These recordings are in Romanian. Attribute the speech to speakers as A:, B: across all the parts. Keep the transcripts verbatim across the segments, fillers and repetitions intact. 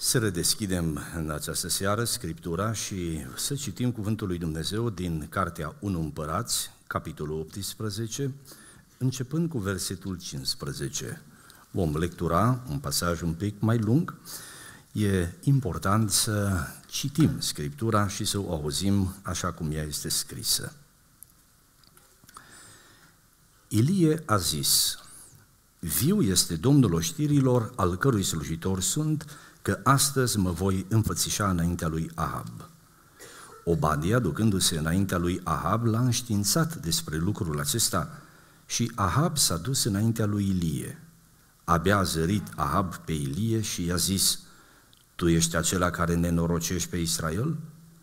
A: Să redeschidem în această seară Scriptura și să citim Cuvântul lui Dumnezeu din Cartea unu Împărați, capitolul optsprezece, începând cu versetul cincisprezece. Vom lectura un pasaj un pic mai lung. E important să citim Scriptura și să o auzim așa cum ea este scrisă. Ilie a zis: viu este Domnul oștirilor, al cărui slujitor sunt, că astăzi mă voi înfățișa înaintea lui Ahab. Obadia, ducându-se înaintea lui Ahab, l-a înștiințat despre lucrul acesta și Ahab s-a dus înaintea lui Ilie. Abia a zărit Ahab pe Ilie și i-a zis: tu ești acela care nenorocești pe Israel?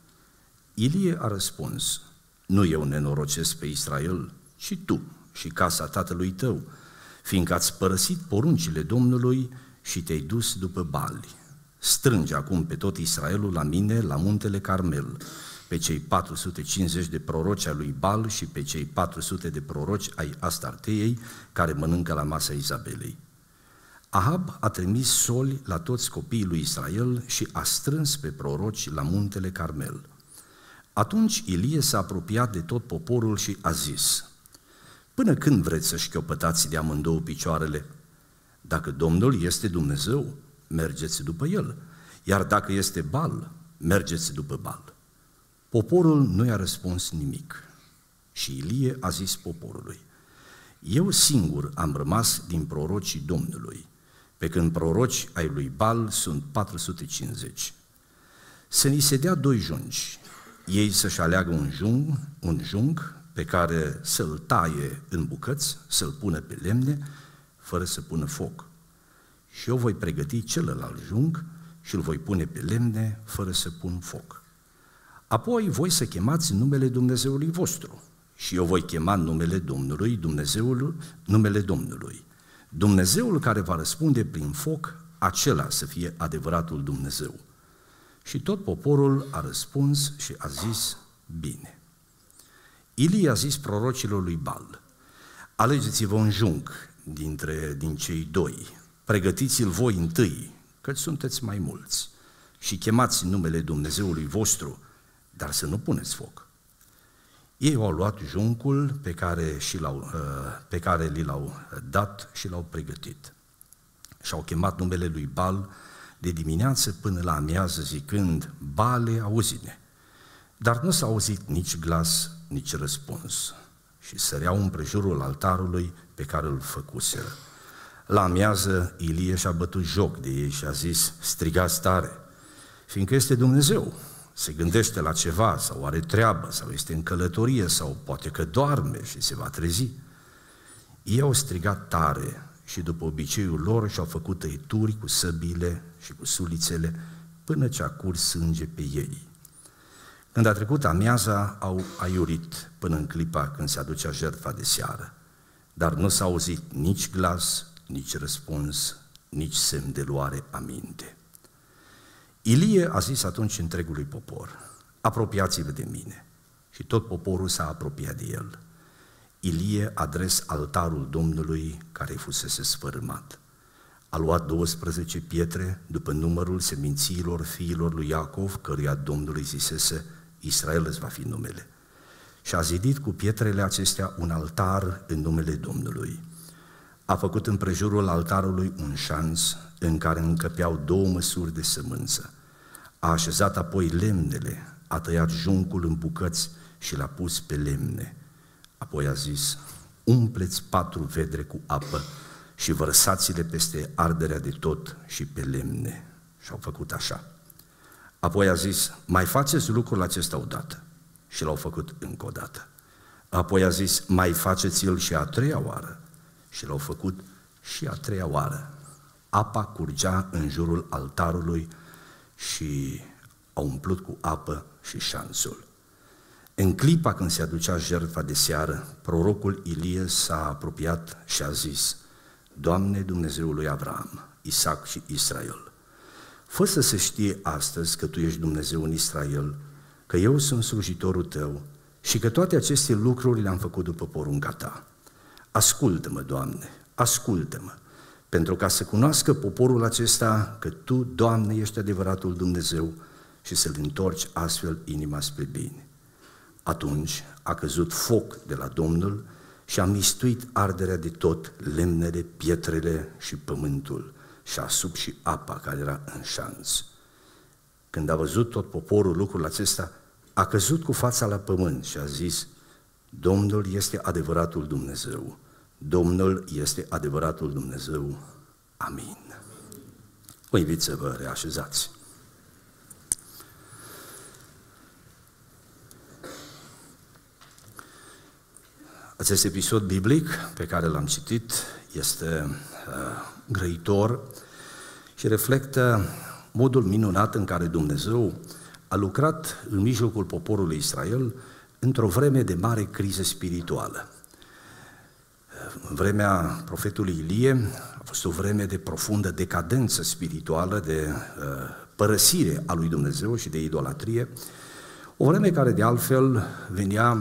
A: Ilie a răspuns: nu eu nenorocesc pe Israel, ci tu și casa tatălui tău, fiindcă ați părăsit poruncile Domnului și te-ai dus după Bali. Strânge acum pe tot Israelul la mine, la muntele Carmel, pe cei patru sute cincizeci de proroci ai lui Bal și pe cei patru sute de proroci ai Astarteei, care mănâncă la masa Izabelei. Ahab a trimis soli la toți copiii lui Israel și a strâns pe proroci la muntele Carmel. Atunci Ilie s-a apropiat de tot poporul și a zis: până când vreți să șchiopătați de amândouă picioarele? Dacă Domnul este Dumnezeu, mergeți după El, iar dacă este Bal, mergeți după Bal. Poporul nu i-a răspuns nimic și Ilie a zis poporului: eu singur am rămas din prorocii Domnului, pe când proroci ai lui Bal sunt patru sute cincizeci. Să ni se dea doi jungi, ei să-și aleagă un jung, un jung pe care să-l taie în bucăți, să-l pună pe lemne, fără să pună foc. Și eu voi pregăti celălalt jung și îl voi pune pe lemne, fără să pun foc. Apoi voi să chemați numele Dumnezeului vostru și eu voi chema numele Domnului, Dumnezeul, numele Domnului. Dumnezeul care va răspunde prin foc, acela să fie adevăratul Dumnezeu. Și tot poporul a răspuns și a zis: bine. Ilie a zis prorocilor lui Bal: alegeți-vă un jung dintre, din cei doi, pregătiți-l voi întâi, căci sunteți mai mulți, și chemați numele Dumnezeului vostru, dar să nu puneți foc. Ei au luat jungul pe care, și l-au, pe care li l-au dat și l-au pregătit. Și au chemat numele lui Bal de dimineață până la amiază, zicând: Bale, auzi-ne! Dar nu s-a auzit nici glas, nici răspuns. Și săreau împrejurul altarului pe care îl făcuseră. La amiază, Ilie și-a bătut joc de ei și a zis: strigați tare, fiindcă este Dumnezeu, se gândește la ceva sau are treabă sau este în călătorie sau poate că doarme și se va trezi. Ei au strigat tare și după obiceiul lor și-au făcut tăieturi cu săbile și cu sulițele până ce a curs sânge pe ei. Când a trecut amiaza, au aiurit până în clipa când se aducea jertfa de seară, dar nu s-a auzit nici glas, nici răspuns, nici semn de luare aminte. Ilie a zis atunci întregului popor: apropiați-vă de mine. Și tot poporul s-a apropiat de el. Ilie a adres altarul Domnului care fusese sfărâmat. A luat douăsprezece pietre după numărul semințiilor fiilor lui Iacov, căruia Domnului zisese: Israel îți va fi numele. Și a zidit cu pietrele acestea un altar în numele Domnului. A făcut împrejurul altarului un șanț în care încăpeau două măsuri de sămânță. A așezat apoi lemnele, a tăiat juncul în bucăți și l-a pus pe lemne. Apoi a zis: umpleți patru vedre cu apă și vărsați-le peste arderea de tot și pe lemne. Și au făcut așa. Apoi a zis: mai faceți lucrul acesta odată. Și l-au făcut încă o dată. Apoi a zis: mai faceți-l și a treia oară. Și l-au făcut și a treia oară. Apa curgea în jurul altarului și au umplut cu apă și șanțul. În clipa când se aducea jertfa de seară, prorocul Ilie s-a apropiat și a zis: Doamne, Dumnezeul lui Avram, Isaac și Israel, fă să se știe astăzi că Tu ești Dumnezeu în Israel, că eu sunt slujitorul Tău și că toate aceste lucruri le-am făcut după porunca Ta. Ascultă-mă, Doamne, ascultă-mă, pentru ca să cunoască poporul acesta că Tu, Doamne, ești adevăratul Dumnezeu și să-l întorci astfel inima spre bine. Atunci a căzut foc de la Domnul și a mistuit arderea de tot, lemnele, pietrele și pământul și a sub și apa care era în șanț. Când a văzut tot poporul lucrul acesta, a căzut cu fața la pământ și a zis: Domnul este adevăratul Dumnezeu, Domnul este adevăratul Dumnezeu. Amin. Vă invit să vă reașezați. Acest episod biblic pe care l-am citit este uh, grăitor și reflectă modul minunat în care Dumnezeu a lucrat în mijlocul poporului Israel într-o vreme de mare criză spirituală. În vremea profetului Ilie a fost o vreme de profundă decadență spirituală, de uh, părăsire a lui Dumnezeu și de idolatrie, o vreme care de altfel venea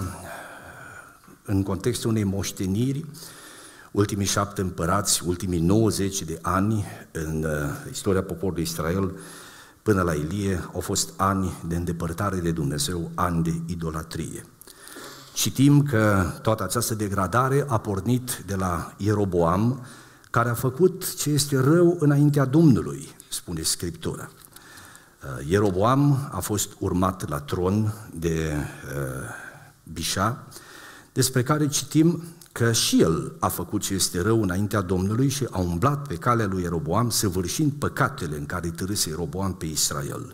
A: în contextul unei moșteniri. Ultimii șapte împărați, ultimii nouăzeci de ani în uh, istoria poporului Israel până la Ilie au fost ani de îndepărtare de Dumnezeu, ani de idolatrie. Citim că toată această degradare a pornit de la Ieroboam, care a făcut ce este rău înaintea Domnului, spune Scriptura. Ieroboam a fost urmat la tron de uh, Bișa, despre care citim că și el a făcut ce este rău înaintea Domnului și a umblat pe calea lui Ieroboam, săvârșind păcatele în care târâse Ieroboam pe Israel.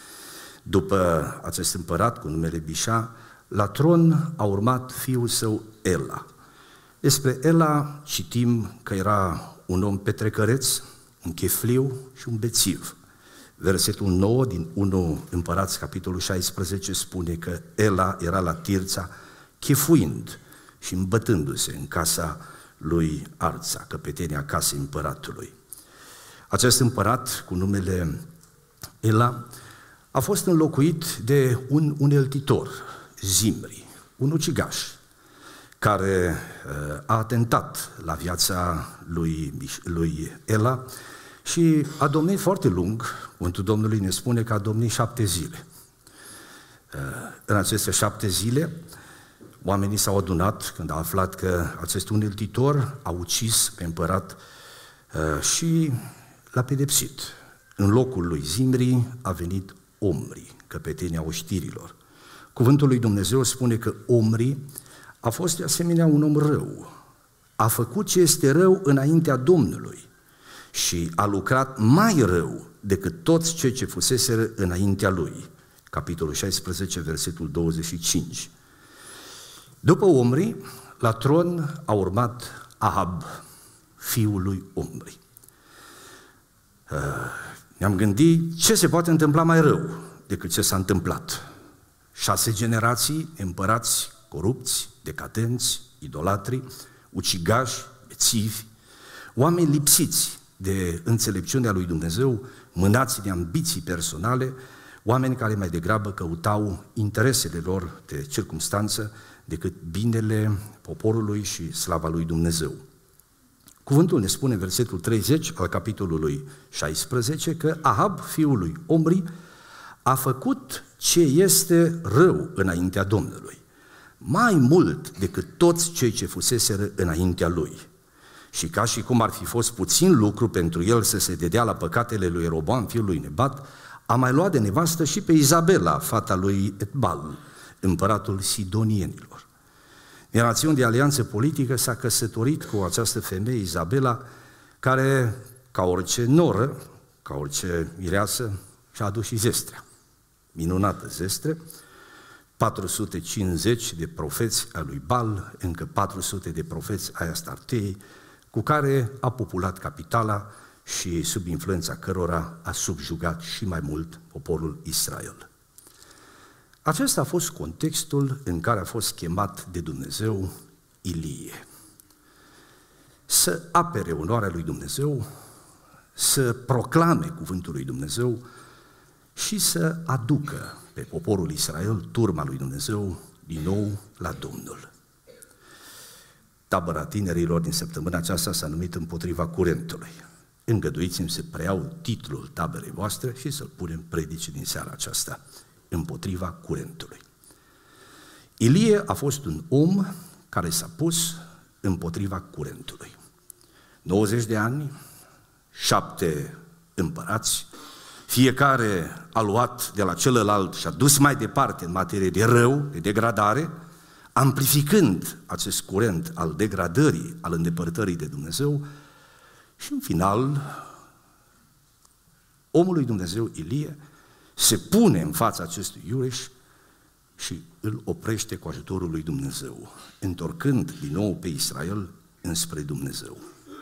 A: După acest împărat cu numele Bișa, la tron a urmat fiul său Ela. Despre Ela citim că era un om petrecăreț, un chefliu și un bețiv. Versetul nouă din unu Împărați, capitolul șaisprezece, spune că Ela era la Tirța, chefuind și îmbătându-se în casa lui Arța, căpetenia casei împăratului. Acest împărat, cu numele Ela, a fost înlocuit de un uneltitor, Zimri, un ucigaș, care a atentat la viața lui, lui Ela și a domnit foarte lung. Cuvântul Domnului ne spune că a domnit șapte zile. În aceste șapte zile, oamenii s-au adunat când au aflat că acest uneltitor a ucis pe împărat și l-a pedepsit. În locul lui Zimri a venit Omri, căpetenia oștirilor. Cuvântul lui Dumnezeu spune că Omri a fost de asemenea un om rău. A făcut ce este rău înaintea Domnului și a lucrat mai rău decât toți cei ce fuseseră înaintea lui. Capitolul șaisprezece, versetul douăzeci și cinci. După Omri, la tron a urmat Ahab, fiul lui Omri. Ne-am gândit ce se poate întâmpla mai rău decât ce s-a întâmplat. Șase generații, împărați corupți, decadenți, idolatri, ucigași, bețivi, oameni lipsiți de înțelepciunea lui Dumnezeu, mânați de ambiții personale, oameni care mai degrabă căutau interesele lor de circumstanță decât binele poporului și slava lui Dumnezeu. Cuvântul ne spune în versetul treizeci al capitolului șaisprezece că Ahab, fiul lui Omri, a făcut ce este rău înaintea Domnului, mai mult decât toți cei ce fuseseră înaintea lui. Și ca și cum ar fi fost puțin lucru pentru el să se dedea la păcatele lui Ieroboam, fiul lui Nebat, a mai luat de nevastă și pe Izabela, fata lui Etbal, împăratul sidonienilor. În rațiune de alianță politică s-a căsătorit cu această femeie, Izabela, care, ca orice noră, ca orice mireasă, și-a adus și zestrea. Minunată zestre, patru sute cincizeci de profeți ai lui Bal, încă patru sute de profeți ai Astartei, cu care a populat capitala și sub influența cărora a subjugat și mai mult poporul Israel. Acesta a fost contextul în care a fost chemat de Dumnezeu Ilie. Să apere onoarea lui Dumnezeu, să proclame cuvântul lui Dumnezeu și să aducă pe poporul Israel, turma lui Dumnezeu, din nou la Domnul. Tabăra tinerilor din săptămâna aceasta s-a numit Împotriva curentului. Îngăduiți-mi să preiau titlul taberei voastre și să-l punem predicii din seara aceasta, Împotriva curentului. Ilie a fost un om care s-a pus împotriva curentului. nouăzeci de ani, șapte împărați, fiecare a luat de la celălalt și a dus mai departe în materie de rău, de degradare, amplificând acest curent al degradării, al îndepărtării de Dumnezeu și în final omul lui Dumnezeu Ilie se pune în fața acestui iureș și îl oprește cu ajutorul lui Dumnezeu, întorcând din nou pe Israel înspre Dumnezeu.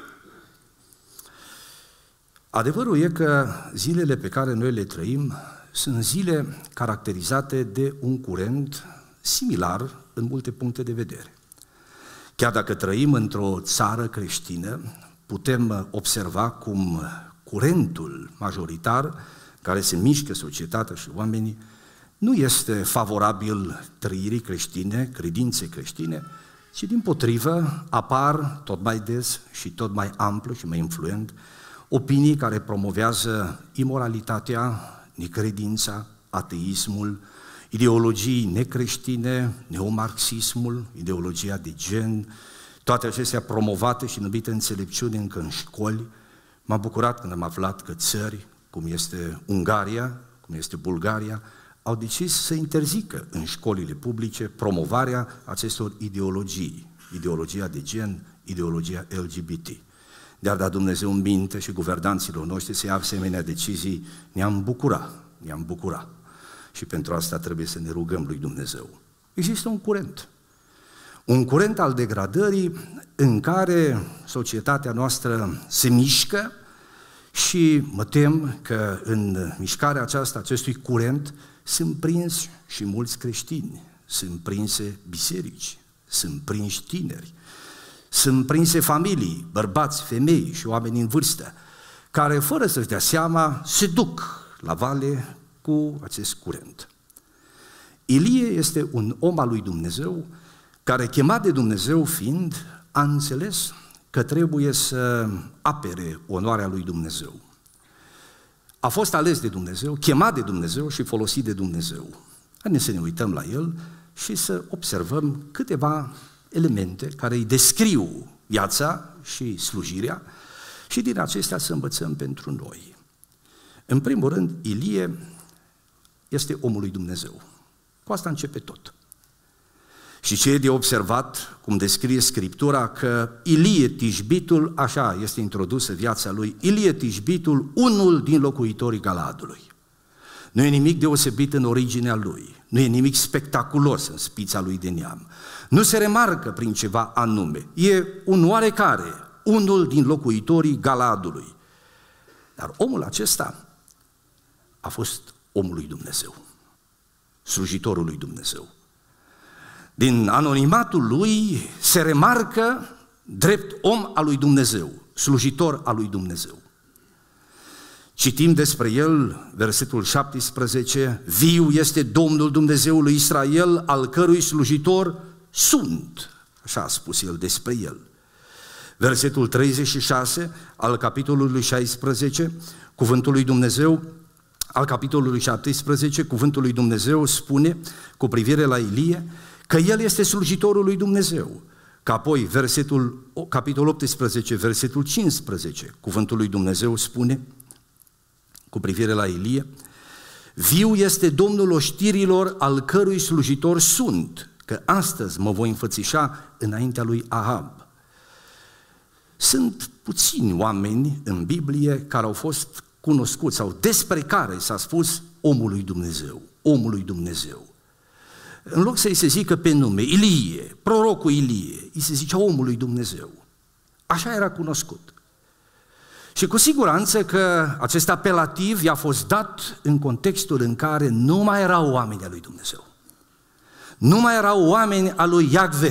A: Adevărul e că zilele pe care noi le trăim sunt zile caracterizate de un curent similar în multe puncte de vedere. Chiar dacă trăim într-o țară creștină, putem observa cum curentul majoritar care se mișcă societatea și oamenii nu este favorabil trăirii creștine, credinței creștine, ci dimpotrivă apar tot mai des și tot mai amplu și mai influent opinii care promovează imoralitatea, necredința, ateismul, ideologii necreștine, neomarxismul, ideologia de gen, toate acestea promovate și numite înțelepciune încă în școli. M-am bucurat când am aflat că țări, cum este Ungaria, cum este Bulgaria, au decis să interzică în școlile publice promovarea acestor ideologii, ideologia de gen, ideologia L G B T. De-ar da Dumnezeu în minte și guvernanților noștri să ia asemenea decizii, ne-am bucurat, ne-am bucurat. Și pentru asta trebuie să ne rugăm lui Dumnezeu. Există un curent. Un curent al degradării în care societatea noastră se mișcă și mă tem că în mișcarea aceasta, acestui curent, sunt prinși și mulți creștini, sunt prinse biserici, sunt prinși tineri, sunt prinse familii, bărbați, femei și oameni în vârstă, care fără să-și dea seama se duc la vale cu acest curent. Ilie este un om al lui Dumnezeu care, chemat de Dumnezeu fiind, a înțeles că trebuie să apere onoarea lui Dumnezeu. A fost ales de Dumnezeu, chemat de Dumnezeu și folosit de Dumnezeu. Haideți să ne uităm la el și să observăm câteva elemente care îi descriu viața și slujirea și din acestea să învățăm pentru noi. În primul rând, Ilie este omul lui Dumnezeu. Cu asta începe tot. Și ce e de observat, cum descrie Scriptura, că Ilie Tishbitul, așa este introdusă viața lui, Ilie Tishbitul, unul din locuitorii Galadului. Nu e nimic deosebit în originea lui, nu e nimic spectaculos în spița lui de neam. Nu se remarcă prin ceva anume, e un oarecare, unul din locuitorii Galadului. Dar omul acesta a fost omul lui Dumnezeu, slujitorul lui Dumnezeu. Din anonimatul lui se remarcă drept om al lui Dumnezeu, slujitor al lui Dumnezeu. Citim despre el, versetul șaptesprezece, viu este Domnul Dumnezeul lui Israel, al cărui slujitor sunt, așa a spus el despre el. Versetul treizeci și șase al capitolului șaisprezece, cuvântul lui Dumnezeu, al capitolului șaptesprezece, cuvântul lui Dumnezeu spune cu privire la Ilie că el este slujitorul lui Dumnezeu. Că apoi versetul, capitolul optsprezece, versetul cincisprezece, cuvântul lui Dumnezeu spune cu privire la Ilie, viu este Domnul oștirilor, al cărui slujitor sunt, că astăzi mă voi înfățișa înaintea lui Ahab. Sunt puțini oameni în Biblie care au fost cunoscuți sau despre care s-a spus omul lui Dumnezeu, omul lui Dumnezeu. În loc să-i se zică pe nume, Ilie, prorocul Ilie, îi se zicea omul lui Dumnezeu. Așa era cunoscut. Și cu siguranță că acest apelativ i-a fost dat în contextul în care nu mai erau oameni al lui Dumnezeu. Nu mai erau oameni al lui Iahve.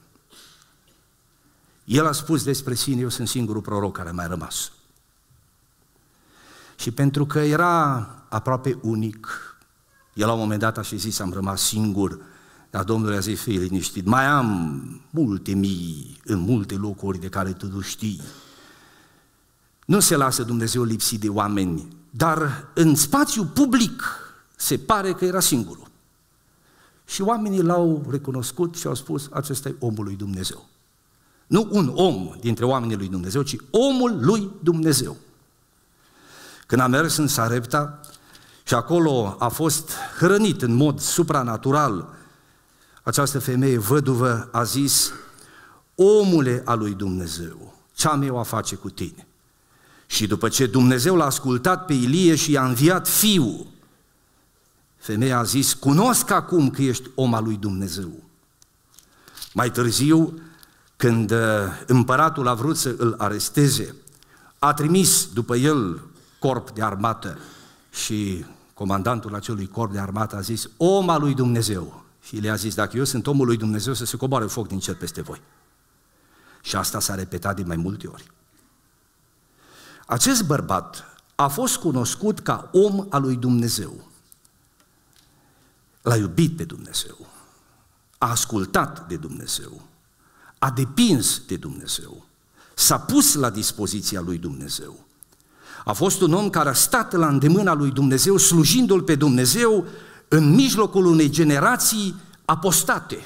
A: El a spus despre sine, eu sunt singurul proroc care a mai rămas. Și pentru că era aproape unic, el la un moment dat a și zis, am rămas singur, Dar Domnul a zis, fii liniștit, mai am multe mii în multe locuri de care tu nu știi. Nu se lasă Dumnezeu lipsit de oameni, dar în spațiu public se pare că era singurul. Și oamenii l-au recunoscut și au spus, acesta e omul lui Dumnezeu. Nu un om dintre oamenii lui Dumnezeu, ci omul lui Dumnezeu. Când a mers în Sarepta și acolo a fost hrănit în mod supranatural, această femeie văduvă a zis, omule al lui Dumnezeu, ce am eu a face cu tine? Și după ce Dumnezeu l-a ascultat pe Ilie și i-a înviat fiul, femeia a zis, cunosc acum că ești om al lui Dumnezeu. Mai târziu, când împăratul a vrut să îl aresteze, a trimis după el corp de armată și comandantul acelui corp de armată a zis, om al lui Dumnezeu. Și le-a zis, dacă eu sunt omul lui Dumnezeu, să se coboare foc din cer peste voi. Și asta s-a repetat de mai multe ori. Acest bărbat a fost cunoscut ca om al lui Dumnezeu. L-a iubit pe Dumnezeu, a ascultat de Dumnezeu, a depins de Dumnezeu, s-a pus la dispoziția lui Dumnezeu. A fost un om care a stat la îndemâna lui Dumnezeu, slujindu-L pe Dumnezeu în mijlocul unei generații apostate.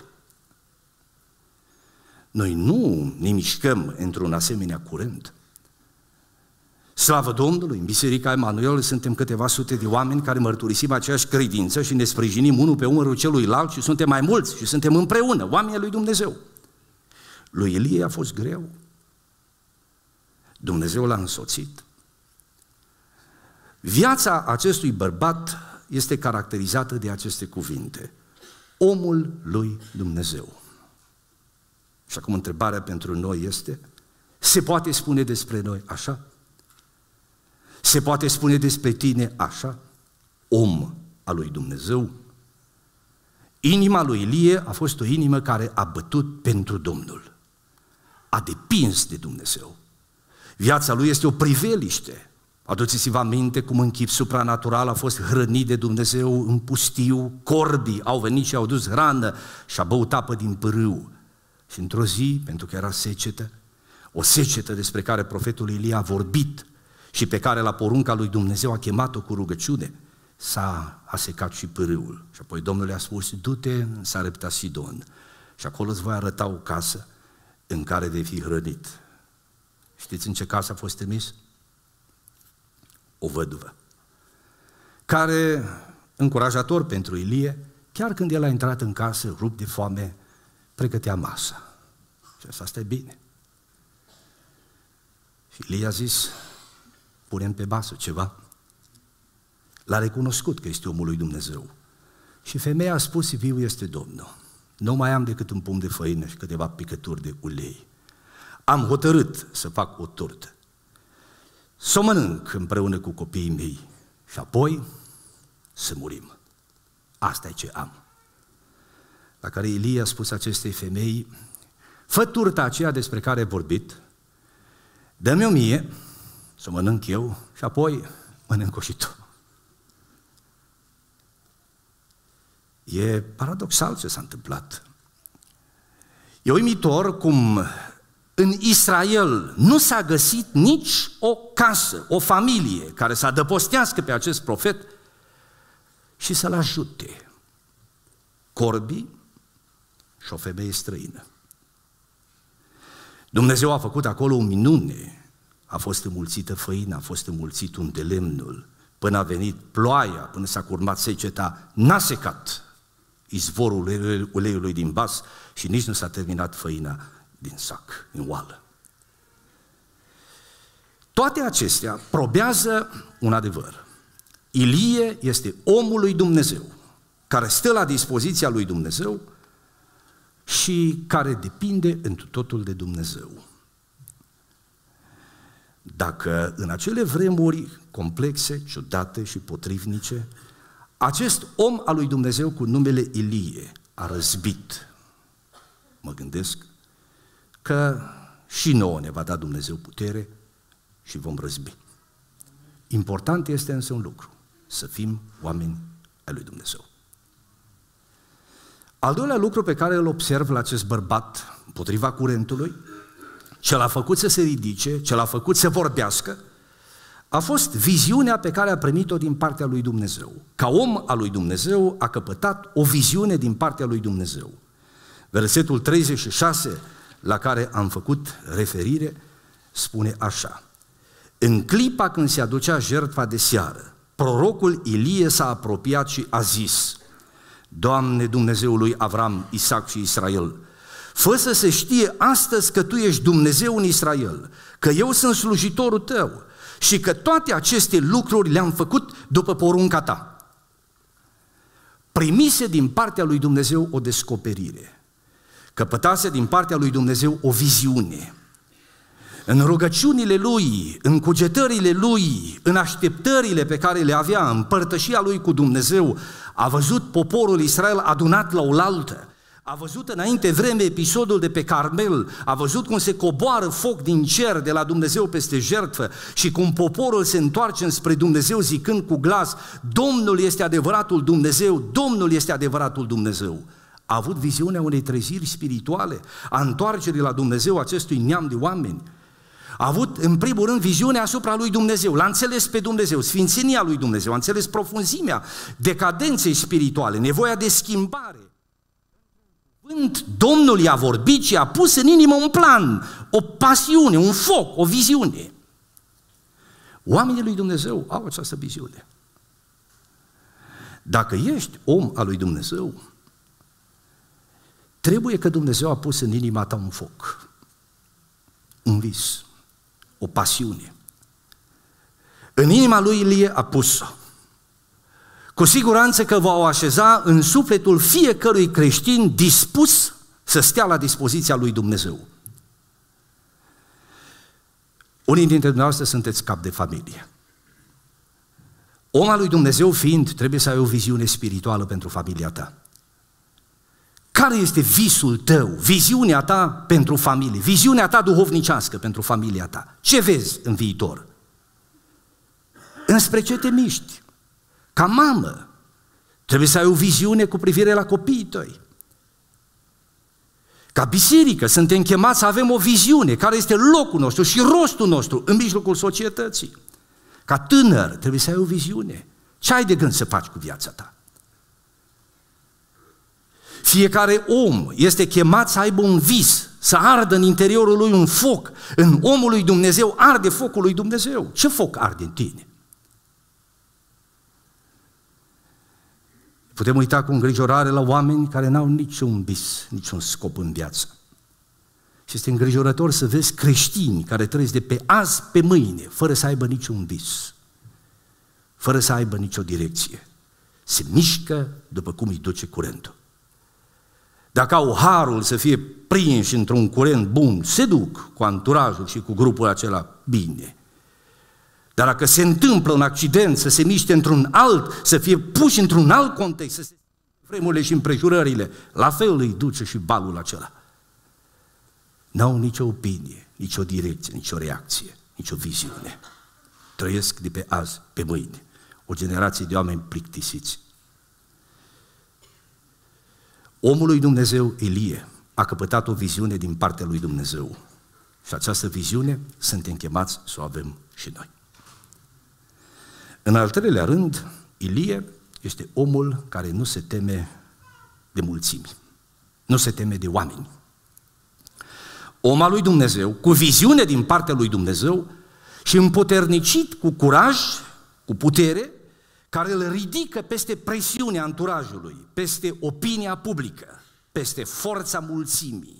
A: Noi nu ne mișcăm într-un asemenea curent. Slavă Domnului, în Biserica Emanuel suntem câteva sute de oameni care mărturisim aceeași credință și ne sprijinim unul pe umărul celuilalt și suntem mai mulți și suntem împreună, oamenii lui Dumnezeu. Lui Ilie a fost greu. Dumnezeu l-a însoțit. Viața acestui bărbat este caracterizată de aceste cuvinte. Omul lui Dumnezeu. Și acum întrebarea pentru noi este, se poate spune despre noi așa? Se poate spune despre tine așa? Om al lui Dumnezeu? Inima lui Ilie a fost o inimă care a bătut pentru Domnul. A depins de Dumnezeu. Viața lui este o priveliște. Aduceți-vă aminte cum în chip supranatural a fost hrănit de Dumnezeu în pustiu, corbii au venit și au dus hrană și a băut apă din pârâu. Și într-o zi, pentru că era secetă, o secetă despre care profetul Ilie a vorbit și pe care la porunca lui Dumnezeu a chemat-o cu rugăciune, s-a asecat și pârâul. Și apoi Domnul i-a spus, du-te în Sarepta Sidon și acolo îți voi arăta o casă în care vei fi hrănit. Știți în ce casă a fost trimis? O văduvă, care, încurajator pentru Ilie, chiar când el a intrat în casă, rupt de foame, pregătea masa. Și asta e bine. Și Ilie a zis, punem pe masă ceva. L-a recunoscut că este omul lui Dumnezeu. Și femeia a spus, viu este Domnul. Nu mai am decât un pumn de făină și câteva picături de ulei. Am hotărât să fac o turtă. Să o mănânc împreună cu copiii mei și apoi să murim. Asta e ce am. La care Ilie a spus acestei femei, fă turta aceea despre care ai vorbit, dă-mi-o mie, să o mănânc eu și apoi mănânc-o și tu. E paradoxal ce s-a întâmplat. E uimitor cum în Israel nu s-a găsit nici o casă, o familie care să adăpostească pe acest profet și să-l ajute. Corbii și o femeie străină. Dumnezeu a făcut acolo o minune. A fost înmulțită făina, a fost înmulțit un de lemnul, până a venit ploaia, până s-a curmat seceta, n-a secat izvorul uleiului din vas și nici nu s-a terminat făina din sac, în oală. Toate acestea probează un adevăr. Ilie este omul lui Dumnezeu, care stă la dispoziția lui Dumnezeu și care depinde întru totul de Dumnezeu. Dacă în acele vremuri complexe, ciudate și potrivnice, acest om al lui Dumnezeu cu numele Ilie a răzbit, mă gândesc că și nouă ne va da Dumnezeu putere și vom răzbi. Important este însă un lucru, să fim oameni ai lui Dumnezeu. Al doilea lucru pe care îl observ la acest bărbat împotriva curentului, ce l-a făcut să se ridice, ce l-a făcut să vorbească, a fost viziunea pe care a primit-o din partea lui Dumnezeu. Ca om al lui Dumnezeu a căpătat o viziune din partea lui Dumnezeu. Versetul treizeci și șase, la care am făcut referire, spune așa: în clipa când se aducea jertfa de seară, prorocul Ilie s-a apropiat și a zis: Doamne, Dumnezeul lui Avram, Isaac și Israel, fă să se știe astăzi că Tu ești Dumnezeu în Israel, că eu sunt slujitorul Tău și că toate aceste lucruri le-am făcut după porunca Ta. Primise din partea lui Dumnezeu o descoperire, căpătase din partea lui Dumnezeu o viziune. În rugăciunile lui, în cugetările lui, în așteptările pe care le avea, în părtășia lui cu Dumnezeu, a văzut poporul Israel adunat la oaltă, a văzut înainte vreme episodul de pe Carmel, a văzut cum se coboară foc din cer de la Dumnezeu peste jertfă și cum poporul se întoarce spre Dumnezeu zicând cu glas: Domnul este adevăratul Dumnezeu, Domnul este adevăratul Dumnezeu. A avut viziunea unei treziri spirituale, a întoarcerii la Dumnezeu acestui neam de oameni. A avut, în primul rând, viziunea asupra lui Dumnezeu, l-a înțeles pe Dumnezeu, sfințenia lui Dumnezeu, a înțeles profunzimea decadenței spirituale, nevoia de schimbare. Când Domnul i-a vorbit și a pus în inimă un plan, o pasiune, un foc, o viziune. Oamenii lui Dumnezeu au această viziune. Dacă ești om al lui Dumnezeu, trebuie că Dumnezeu a pus în inima ta un foc, un vis, o pasiune. În inima lui Ilie a pus-o. Cu siguranță că va o așeza în sufletul fiecărui creștin dispus să stea la dispoziția lui Dumnezeu. Unii dintre dumneavoastră sunteți cap de familie. Om al lui Dumnezeu fiind, trebuie să ai o viziune spirituală pentru familia ta. Care este visul tău, viziunea ta pentru familie, viziunea ta duhovnicească pentru familia ta? Ce vezi în viitor? Înspre ce te miști? Ca mamă, trebuie să ai o viziune cu privire la copiii tăi. Ca biserică, suntem chemați să avem o viziune, care este locul nostru și rostul nostru în mijlocul societății. Ca tânăr, trebuie să ai o viziune. Ce ai de gând să faci cu viața ta? Fiecare om este chemat să aibă un vis, să ardă în interiorul lui un foc. În omul lui Dumnezeu arde focul lui Dumnezeu. Ce foc arde în tine? Putem uita cu îngrijorare la oameni care n-au niciun vis, niciun scop în viață. Și este îngrijorător să vezi creștini care trăiesc de pe azi pe mâine, fără să aibă niciun vis, fără să aibă nicio direcție. Se mișcă după cum îi duce curentul. Dacă au harul să fie prinși într-un curent bun, se duc cu anturajul și cu grupul acela bine. Dar dacă se întâmplă un accident, să se miște într-un alt, să fie puși într-un alt context, să se vremurile și împrejurările, la fel îi duce și balul acela. N-au nicio opinie, nicio direcție, nicio reacție, nicio viziune. Trăiesc de pe azi pe mâine. O generație de oameni plictisiți. Omul lui Dumnezeu, Ilie, a căpătat o viziune din partea lui Dumnezeu. Și această viziune suntem chemați să o avem și noi. În al treilea rând, Ilie este omul care nu se teme de mulțimi, nu se teme de oameni. Om al lui Dumnezeu, cu viziune din partea lui Dumnezeu și împuternicit cu curaj, cu putere, care îl ridică peste presiunea anturajului, peste opinia publică, peste forța mulțimii.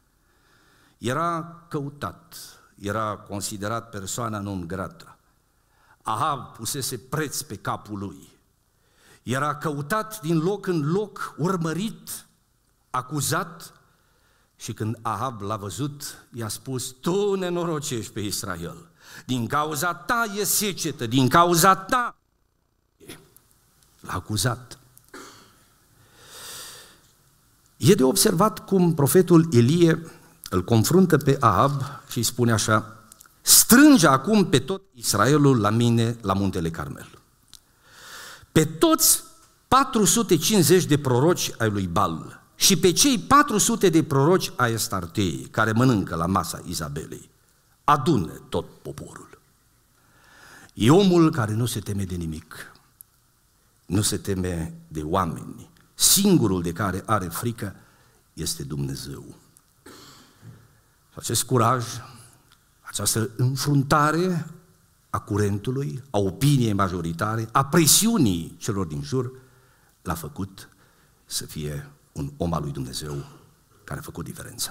A: Era căutat, era considerat persoana non grata. Ahab pusese preț pe capul lui. Era căutat din loc în loc, urmărit, acuzat, și când Ahab l-a văzut, i-a spus: tu nenorocești pe Israel, din cauza ta e secetă, din cauza ta. L-a acuzat. E de observat cum profetul Ilie îl confruntă pe Ahab și îi spune așa: strânge acum pe tot Israelul la mine la muntele Carmel. Pe toți patru sute cincizeci de proroci ai lui Baal și pe cei patru sute de proroci ai Astartei, care mănâncă la masa Izabelei. Adună tot poporul. E omul care nu se teme de nimic, nu se teme de oameni. Singurul de care are frică este Dumnezeu. Acest curaj, această înfruntare a curentului, a opiniei majoritare, a presiunii celor din jur, l-a făcut să fie un om al lui Dumnezeu care a făcut diferența.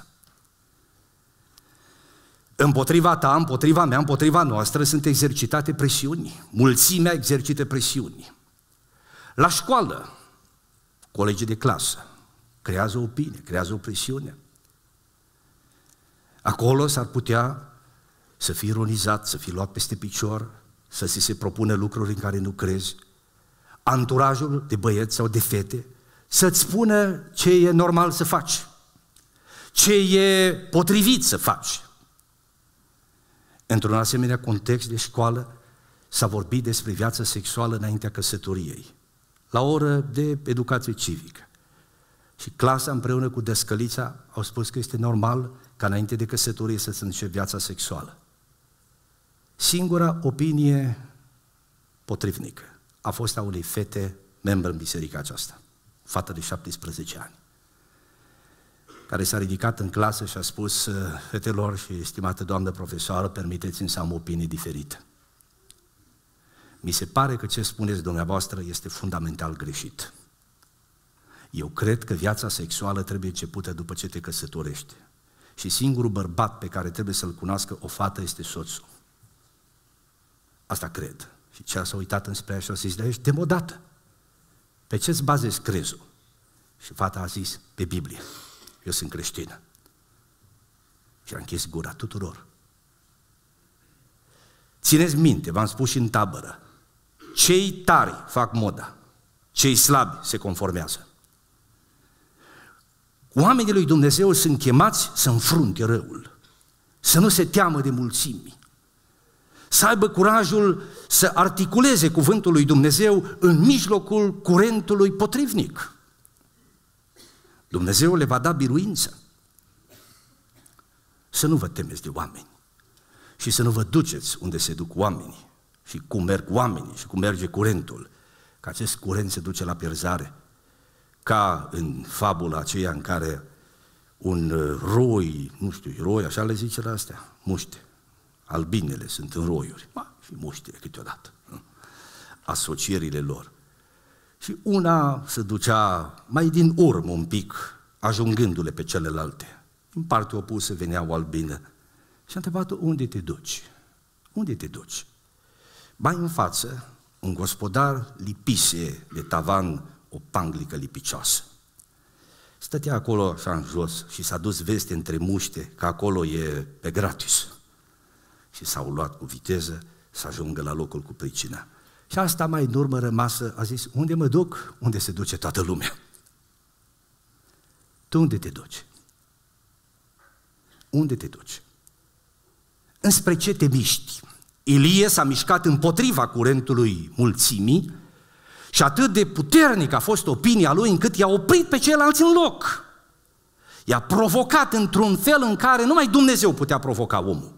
A: Împotriva ta, împotriva mea, împotriva noastră sunt exercitate presiuni. Mulțimea exercită presiuni. La școală, colegii de clasă creează opinie, creează o presiune. Acolo s-ar putea să fii ironizat, să fii luat peste picior, să ți se propună lucruri în care nu crezi. Anturajul de băieți sau de fete să-ți spună ce e normal să faci, ce e potrivit să faci. Într-un asemenea context de școală s-a vorbit despre viața sexuală înaintea căsătoriei, la o oră de educație civică. Și clasa împreună cu descălița au spus că este normal ca înainte de căsătorie să se începe viața sexuală. Singura opinie potrivnică a fost a unei fete membră în biserica aceasta, fată de șaptesprezece ani, care s-a ridicat în clasă și a spus: fetelor și estimată doamnă profesoară, permiteți-mi să am opinie diferită. Mi se pare că ce spuneți dumneavoastră este fundamental greșit. Eu cred că viața sexuală trebuie începută după ce te căsătorești. Și singurul bărbat pe care trebuie să-l cunoască o fată este soțul. Asta cred. Și cea s-a uitat înspre ea și a zis: dar ești demodată. Pe ce-ți bazezi crezul? Și fata a zis: pe Biblie. Eu sunt creștină. Și a închis gura tuturor. Țineți minte, v-am spus și în tabără, cei tari fac moda, cei slabi se conformează. Oamenii lui Dumnezeu sunt chemați să înfrunte răul, să nu se teamă de mulțimi, să aibă curajul să articuleze cuvântul lui Dumnezeu în mijlocul curentului potrivnic. Dumnezeu le va da biruință. Să nu vă temeți de oameni și să nu vă duceți unde se duc oamenii și cum merg oamenii și cum merge curentul, că acest curent se duce la pierzare, ca în fabula aceea în care un roi, nu știu, roi, așa le zice la astea, muște, albinele sunt în roiuri, ba, și muștile câteodată, nu? Asocierile lor. Și una se ducea mai din urmă un pic, ajungându-le pe celelalte. În partea opusă venea o albină și a întrebat-o: unde te duci? Unde te duci? Mai în față, un gospodar lipise de tavan o panglică lipicioasă. Stătea acolo așa în jos și s-a dus veste între muște că acolo e pe gratis. Și s-au luat cu viteză să ajungă la locul cu pricina. Și asta mai în urmă rămasă a zis: unde mă duc? Unde se duce toată lumea. Tu unde te duci? Unde te duci? Înspre ce te miști? Ilie s-a mișcat împotriva curentului mulțimii și atât de puternic a fost opinia lui încât i-a oprit pe ceilalți în loc. I-a provocat într-un fel în care numai Dumnezeu putea provoca omul.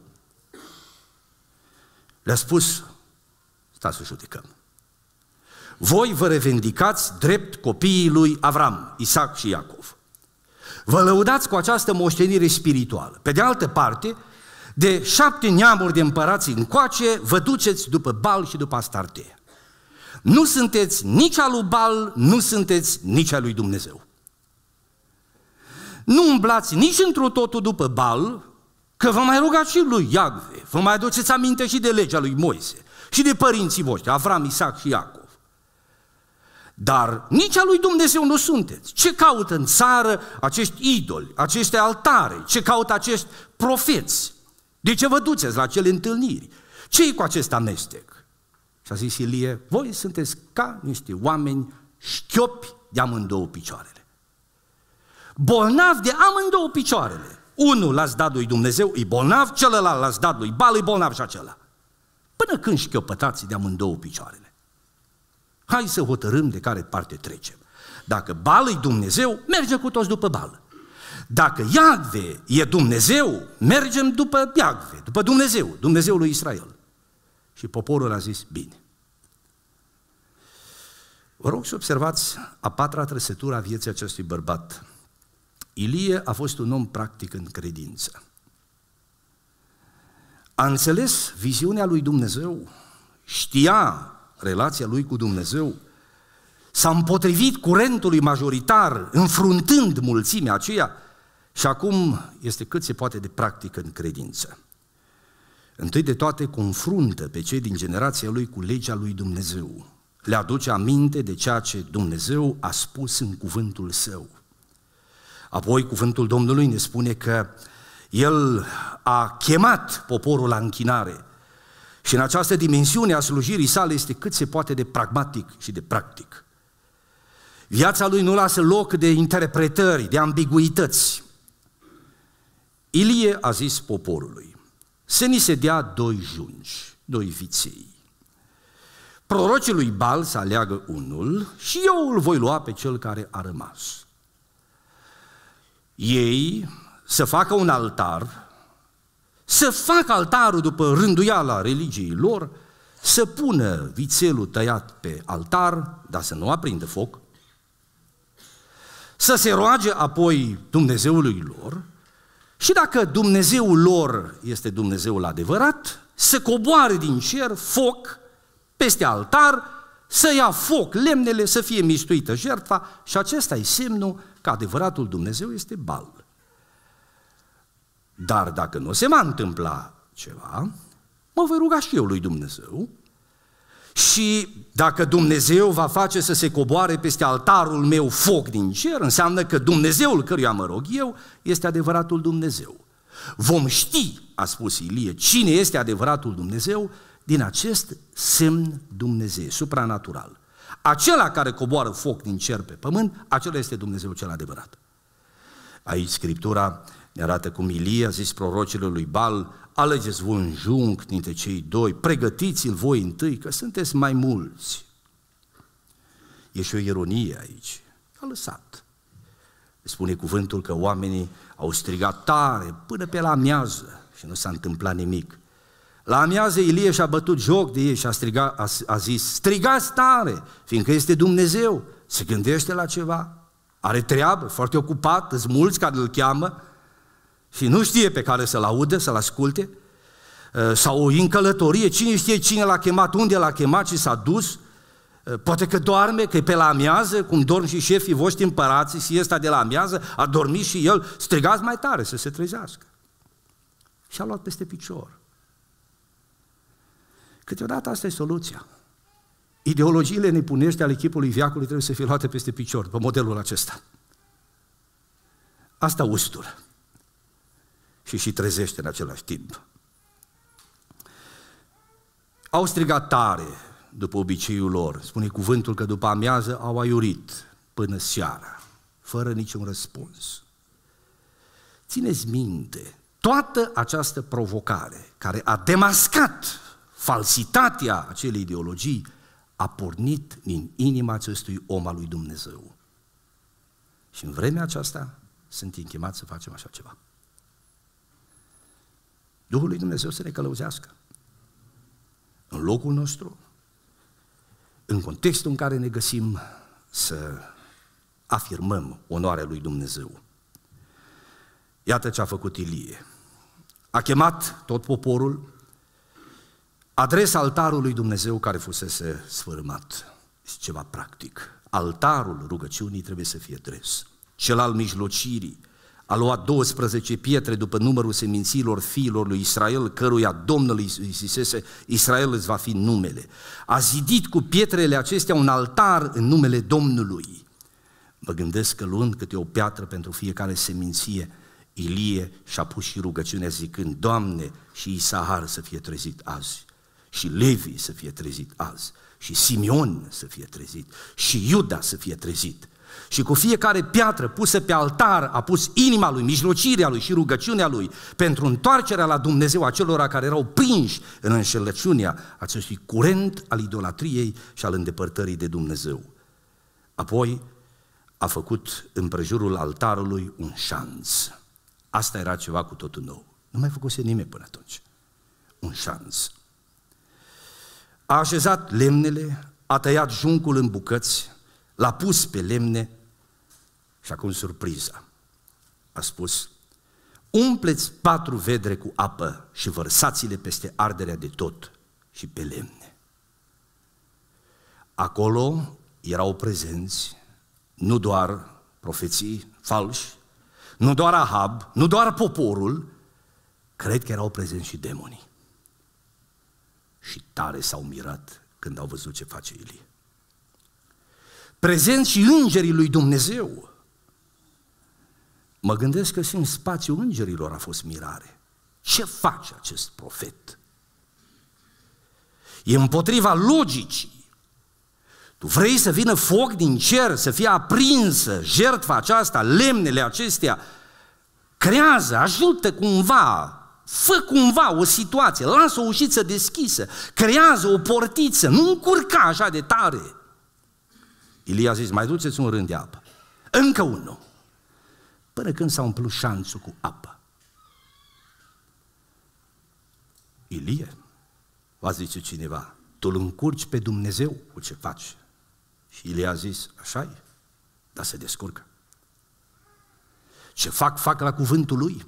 A: Le-a spus: stați să judecăm. Voi vă revendicați drept copiii lui Avram, Isaac și Iacov. Vă lăudați cu această moștenire spirituală. Pe de altă parte, de șapte neamuri de împărați încoace, vă duceți după Baal și după Astarte. Nu sunteți nici al lui Baal, nu sunteți nici al lui Dumnezeu. Nu umblați nici într-o totul după Baal, că vă mai rugați și lui Iahve, vă mai aduceți aminte și de legea lui Moise și de părinții voștri, Avram, Isaac și Iacov. Dar nici a lui Dumnezeu nu sunteți. Ce caută în țară acești idoli, aceste altare? Ce caută acești profeți? De ce vă duceți la acele întâlniri? Ce-i cu acest amestec? Și a zis Ilie: voi sunteți ca niște oameni șchiopi de amândouă picioarele. Bolnavi de amândouă picioarele. Unul l-ați dat lui Dumnezeu, e bolnav, celălalt l-ați dat lui Baal, e bolnav și acela. Până când șchiopătați de amândouă picioarele? Hai să hotărâm de care parte trecem. Dacă Baal e Dumnezeu, mergem cu toți după Baal. Dacă Iahve e Dumnezeu, mergem după Iahve, după Dumnezeu, Dumnezeul lui Israel. Și poporul a zis, bine. Vă rog să observați a patra trăsătură a vieții acestui bărbat. Ilie a fost un om practic în credință. A înțeles viziunea lui Dumnezeu, știa relația lui cu Dumnezeu, s-a împotrivit curentului majoritar, înfruntând mulțimea aceea și acum este cât se poate de practic în credință. Întâi de toate confruntă pe cei din generația lui cu legea lui Dumnezeu. Le aduce aminte de ceea ce Dumnezeu a spus în cuvântul Său. Apoi cuvântul Domnului ne spune că El a chemat poporul la închinare și în această dimensiune a slujirii sale este cât se poate de pragmatic și de practic. Viața lui nu lasă loc de interpretări, de ambiguități. Ilie a zis poporului, să ni se dea doi junci, doi viței. Prorocii lui Baal să aleagă unul și eu îl voi lua pe cel care a rămas. Ei să facă un altar, să facă altarul după rânduiala religiei lor, să pună vițelul tăiat pe altar, dar să nu aprindă foc, să se roage apoi Dumnezeului lor și dacă Dumnezeul lor este Dumnezeul adevărat, să coboare din cer foc peste altar, să ia foc lemnele, să fie mistuită jertfa și acesta e semnul că adevăratul Dumnezeu este Baal. Dar dacă nu se va întâmpla ceva, mă voi ruga și eu lui Dumnezeu și dacă Dumnezeu va face să se coboare peste altarul meu foc din cer, înseamnă că Dumnezeul căruia mă rog eu este adevăratul Dumnezeu. Vom ști, a spus Ilie, cine este adevăratul Dumnezeu din acest semn Dumnezeu, supranatural. Acela care coboară foc din cer pe pământ, acela este Dumnezeu cel adevărat. Aici Scriptura ne arată cum Ilie a zis prorocilor lui Baal, alegeți voi un junc dintre cei doi, pregătiți-l voi întâi, că sunteți mai mulți. E și o ironie aici. A lăsat. Spune cuvântul că oamenii au strigat tare până pe la amiază și nu s-a întâmplat nimic. La amiază Ilie și-a bătut joc de ei și a, strigat, a, a zis, strigați tare, fiindcă este Dumnezeu, se gândește la ceva, are treabă, foarte ocupat, sunt mulți care îl cheamă și nu știe pe care să-l audă, să-l asculte, sau în călătorie, cine știe cine l-a chemat, unde l-a chemat și s-a dus, poate că doarme, că e pe la amiază, cum dorm și șefii voștri împărații, și ăsta de la amiază, a dormit și el, strigați mai tare să se trezească. Și a luat peste picior. Câteodată asta e soluția. Ideologiile nebunești ale chipului veacului trebuie să fie luate peste picior, pe modelul acesta. Asta ustură. Și și trezește în același timp. Au strigat tare după obiceiul lor. Spune cuvântul că după amiază au aiurit până seara, fără niciun răspuns. Țineți minte, toată această provocare care a demascat falsitatea acelei ideologii a pornit din inima acestui om al lui Dumnezeu. Și în vremea aceasta suntem chemați să facem așa ceva. Duhul lui Dumnezeu să ne călăuzească în locul nostru, în contextul în care ne găsim, să afirmăm onoarea lui Dumnezeu. Iată ce a făcut Ilie. A chemat tot poporul, adresa altarului lui Dumnezeu care fusese sfărâmat. Este ceva practic. Altarul rugăciunii trebuie să fie dres. Cel al mijlocirii a luat douăsprezece pietre după numărul seminților fiilor lui Israel, căruia Domnul îi zisese, Israel îți va fi numele. A zidit cu pietrele acestea un altar în numele Domnului. Mă gândesc că luând câte o piatră pentru fiecare seminție, Ilie și-a pus și rugăciunea zicând, Doamne, și Isahar să fie trezit azi, și Levi să fie trezit azi, și Simeon să fie trezit, și Iuda să fie trezit. Și cu fiecare piatră pusă pe altar a pus inima lui, mijlocirea lui și rugăciunea lui pentru întoarcerea la Dumnezeu a celor care erau prinși în înșelăciunea acestui curent al idolatriei și al îndepărtării de Dumnezeu. Apoi a făcut împrejurul altarului un șanț. Asta era ceva cu totul nou. Nu mai făcuse nimeni până atunci. Un șanț. A așezat lemnele, a tăiat juncul în bucăți, l-a pus pe lemne și acum surpriza. A spus: umpleți patru vedre cu apă și vărsați-le peste arderea de tot și pe lemne. Acolo erau prezenți nu doar profeții falși, nu doar Ahab, nu doar poporul, cred că erau prezenți și demonii. Și tare s-au mirat când au văzut ce face Ilie. Prezenți și îngerii lui Dumnezeu. Mă gândesc că și în spațiul îngerilor a fost mirare. Ce face acest profet? E împotriva logicii. Tu vrei să vină foc din cer, să fie aprinsă jertfa aceasta, lemnele acestea, creează, ajută cumva, fă cumva o situație, lasă o ușiță deschisă, creează o portiță, nu încurca așa de tare. Ilie a zis: mai duceți un rând de apă, încă unul, până când s-a umplut șanțul cu apă. Ilie, va zice cineva, tu îl încurci pe Dumnezeu cu ce faci. Și Ilie a zis: așa e, dar se descurcă. Ce fac, fac la cuvântul lui.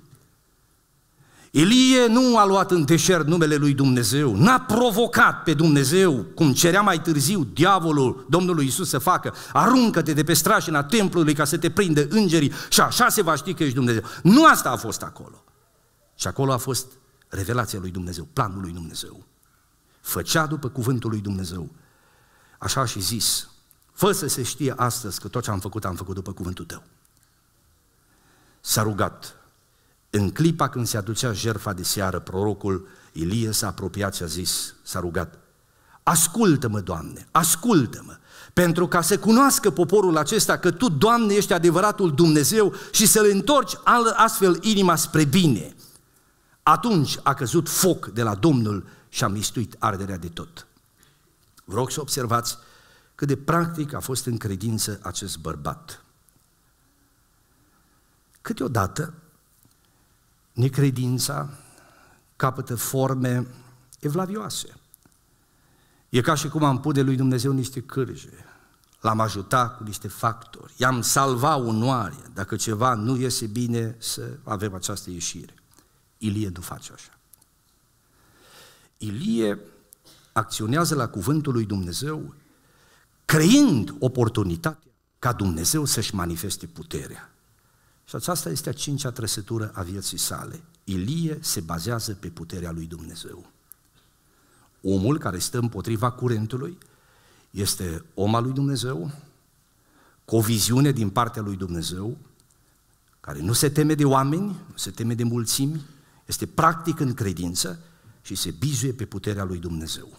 A: Ilie nu a luat în deșert numele lui Dumnezeu, n-a provocat pe Dumnezeu, cum cerea mai târziu diavolul Domnului Iisus să facă: aruncă-te de pe strașina templului ca să te prindă îngerii și așa se va ști că ești Dumnezeu. Nu asta a fost acolo. Și acolo a fost revelația lui Dumnezeu, planul lui Dumnezeu. Făcea după cuvântul lui Dumnezeu. Așa și zis: fă să se știe astăzi că tot ce am făcut, am făcut după cuvântul tău. S-a rugat. În clipa când se aducea jertfa de seară, prorocul Ilie s-a apropiat și a zis, s-a rugat: ascultă-mă, Doamne, ascultă-mă, pentru ca să cunoască poporul acesta că Tu, Doamne, ești adevăratul Dumnezeu și să-l întorci astfel inima spre bine. Atunci a căzut foc de la Domnul și a mistuit arderea de tot. Vă rog să observați cât de practic a fost în credință acest bărbat. Câteodată necredința capătă forme evlavioase. E ca și cum am pune lui Dumnezeu niște cârje, l-am ajutat cu niște factori, i-am salvat onoarea, dacă ceva nu iese bine să avem această ieșire. Ilie nu face așa. Ilie acționează la cuvântul lui Dumnezeu, creând oportunitatea ca Dumnezeu să-și manifeste puterea. Și aceasta este a cincea trăsătură a vieții sale. Ilie se bazează pe puterea lui Dumnezeu. Omul care stă împotriva curentului este om al lui Dumnezeu, cu o viziune din partea lui Dumnezeu, care nu se teme de oameni, nu se teme de mulțimi, este practic în credință și se bizuie pe puterea lui Dumnezeu.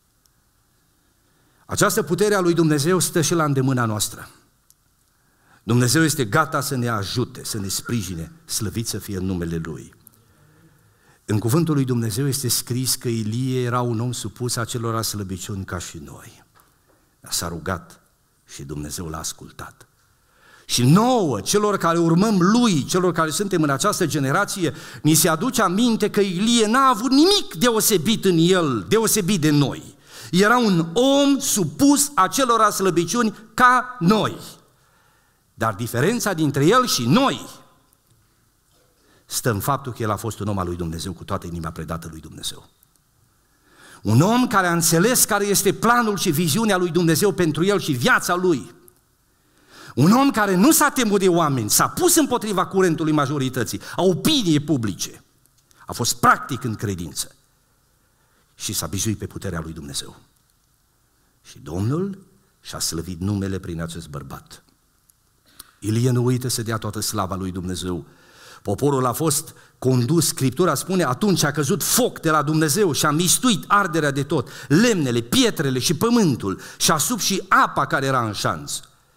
A: Această putere a lui Dumnezeu stă și la îndemâna noastră. Dumnezeu este gata să ne ajute, să ne sprijine, slăvit să fie în numele Lui. În cuvântul lui Dumnezeu este scris că Ilie era un om supus acelora slăbiciuni ca și noi. Dar s-a rugat și Dumnezeu l-a ascultat. Și nouă, celor care urmăm lui, celor care suntem în această generație, ni se aduce aminte că Ilie n-a avut nimic deosebit în el, deosebit de noi. Era un om supus acelora slăbiciuni ca noi. Dar diferența dintre el și noi stă în faptul că el a fost un om al lui Dumnezeu cu toată inima predată lui Dumnezeu. Un om care a înțeles care este planul și viziunea lui Dumnezeu pentru el și viața lui. Un om care nu s-a temut de oameni, s-a pus împotriva curentului majorității, a opiniei publice. A fost practic în credință și s-a bizuit pe puterea lui Dumnezeu. Și Domnul și-a slăvit numele prin acest bărbat. Ilie nu uită să dea toată slava lui Dumnezeu. Poporul a fost condus, Scriptura spune, atunci a căzut foc de la Dumnezeu și a mistuit arderea de tot, lemnele, pietrele și pământul și a sub și apa care era în șanț.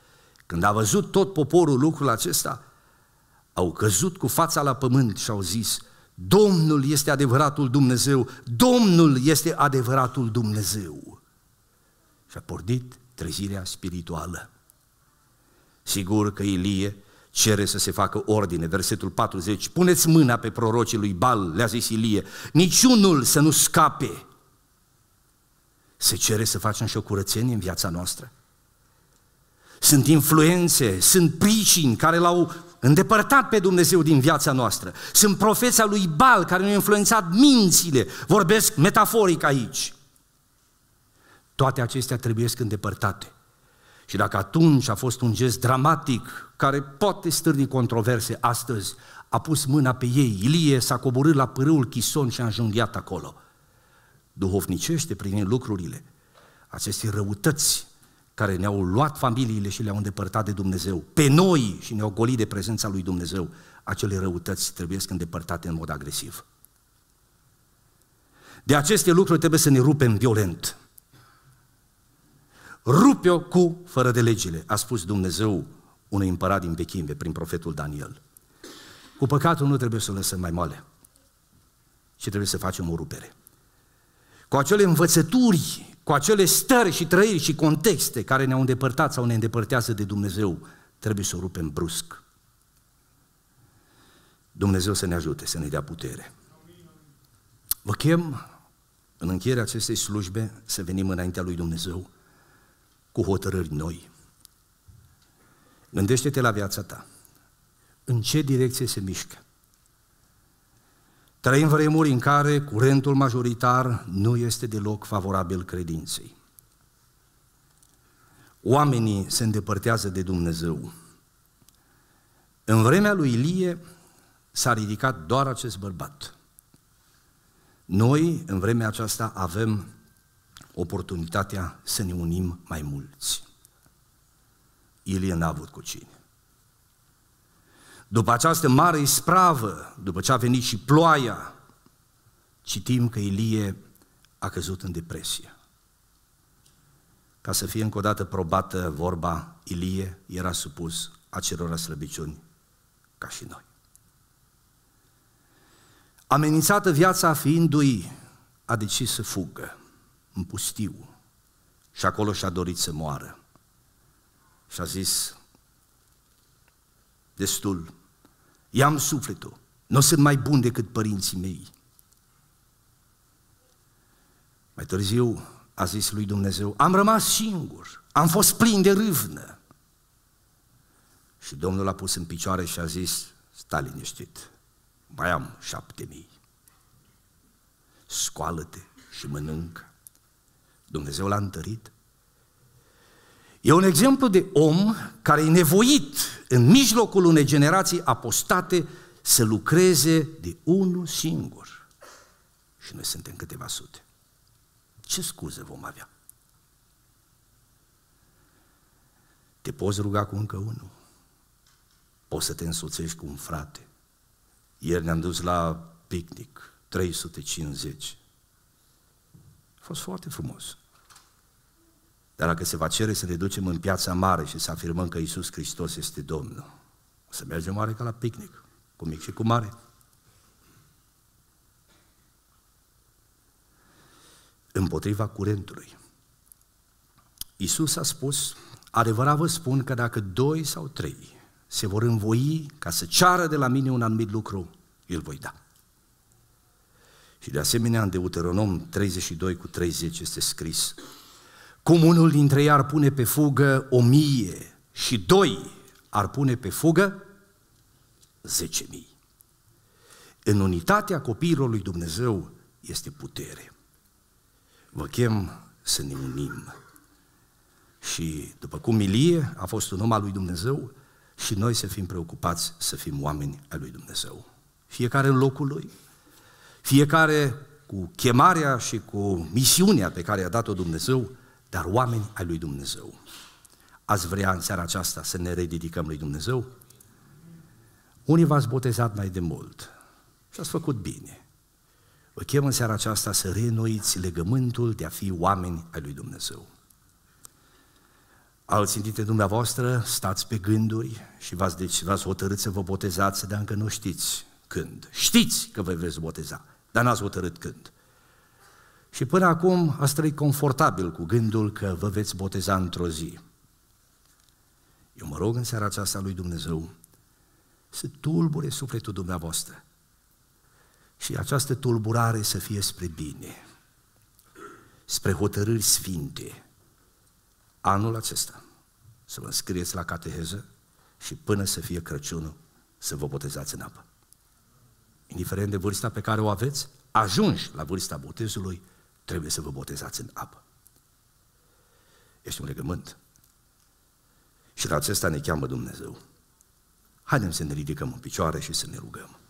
A: Când a văzut tot poporul lucrul acesta, au căzut cu fața la pământ și au zis: Domnul este adevăratul Dumnezeu, Domnul este adevăratul Dumnezeu. Și a pornit trezirea spirituală. Sigur că Ilie cere să se facă ordine, versetul patruzeci, puneți mâna pe prorocii lui Baal, le-a zis Ilie, niciunul să nu scape. Se cere să facem și o curățenie în viața noastră. Sunt influențe, sunt pricini care l-au îndepărtat pe Dumnezeu din viața noastră. Sunt profeții lui Baal care ne-au influențat mințile, vorbesc metaforic aici. Toate acestea trebuie să îndepărtate. Și dacă atunci a fost un gest dramatic, care poate stârni controverse astăzi, a pus mâna pe ei, Ilie s-a coborât la pârâul Chison și a înjunghiat acolo. Duhovnicește prin lucrurile, aceste răutăți care ne-au luat familiile și le-au îndepărtat de Dumnezeu, pe noi și ne-au golit de prezența lui Dumnezeu, acele răutăți trebuie să îndepărtate în mod agresiv. De aceste lucruri trebuie să ne rupem violent. Rupe-o cu fără de legile, a spus Dumnezeu unui împărat din vechime prin profetul Daniel. Cu păcatul nu trebuie să o lăsăm mai moale, ci trebuie să facem o rupere. Cu acele învățături, cu acele stări și trăiri și contexte care ne-au îndepărtat sau ne îndepărtează de Dumnezeu, trebuie să o rupem brusc. Dumnezeu să ne ajute, să ne dea putere. Vă chem în încheierea acestei slujbe să venim înaintea lui Dumnezeu cu hotărâri noi. Gândește-te la viața ta. În ce direcție se mișcă? Trăim vremuri în care curentul majoritar nu este deloc favorabil credinței. Oamenii se îndepărtează de Dumnezeu. În vremea lui Ilie s-a ridicat doar acest bărbat. Noi, în vremea aceasta, avem oportunitatea să ne unim mai mulți. Ilie n-a avut cu cine. După această mare ispravă, după ce a venit și ploaia, citim că Ilie a căzut în depresie. Ca să fie încă o dată probată vorba, Ilie era supus acelora slăbiciuni ca și noi. Amenințată viața fiindu-i, a decis să fugă în pustiu și acolo și-a dorit să moară. Și a zis, destul, i-am sufletul, nu sunt mai bun decât părinții mei. Mai târziu a zis lui Dumnezeu, am rămas singur, am fost plin de râvnă. Și Domnul l-a pus în picioare și a zis, stai liniștit, mai am șapte mii. Scoală-te și mănâncă. Dumnezeu l-a întărit. E un exemplu de om care e nevoit în mijlocul unei generații apostate să lucreze de unul singur. Și noi suntem câteva sute. Ce scuze vom avea? Te poți ruga cu încă unul. Poți să te însoțești cu un frate. Ieri ne-am dus la picnic, trei sute cincizeci. A fost foarte frumos. Dar dacă se va cere să ne ducem în Piața Mare și să afirmăm că Iisus Hristos este Domnul, o să mergem mare ca la picnic, cu mic și cu mare. Împotriva curentului. Iisus a spus, adevărat vă spun că dacă doi sau trei se vor învoi ca să ceară de la mine un anumit lucru, îl voi da. Și de asemenea în Deuteronom treizeci și doi cu treizeci este scris, cum unul dintre ei ar pune pe fugă o mie și doi ar pune pe fugă zece mii. În unitatea copiilor lui Dumnezeu este putere. Vă chem să ne unim. Și după cum Ilie a fost un om al lui Dumnezeu, și noi să fim preocupați să fim oameni ai lui Dumnezeu. Fiecare în locul lui, fiecare cu chemarea și cu misiunea pe care i-a dat-o Dumnezeu, dar oameni ai lui Dumnezeu. Ați vrea în seara aceasta să ne rededicăm lui Dumnezeu? Unii v-ați botezat mai de mult și ați făcut bine. Vă chem în seara aceasta să reînnoiți legământul de a fi oameni ai lui Dumnezeu. Alții dintre dumneavoastră stați pe gânduri și v-ați, deci, v-ați hotărât să vă botezați, dar încă nu știți când. Știți că vă veți boteza, dar n-ați hotărât când. Și până acum ați trăit confortabil cu gândul că vă veți boteza într-o zi. Eu mă rog în seara aceasta lui Dumnezeu să tulbure sufletul dumneavoastră și această tulburare să fie spre bine, spre hotărâri sfinte. Anul acesta să vă înscrieți la cateheză și până să fie Crăciunul să vă botezați în apă. Indiferent de vârsta pe care o aveți, ajungi la vârsta botezului, trebuie să vă botezați în apă. Este un legământ. Și la acesta ne cheamă Dumnezeu. Haideți să ne ridicăm în picioare și să ne rugăm.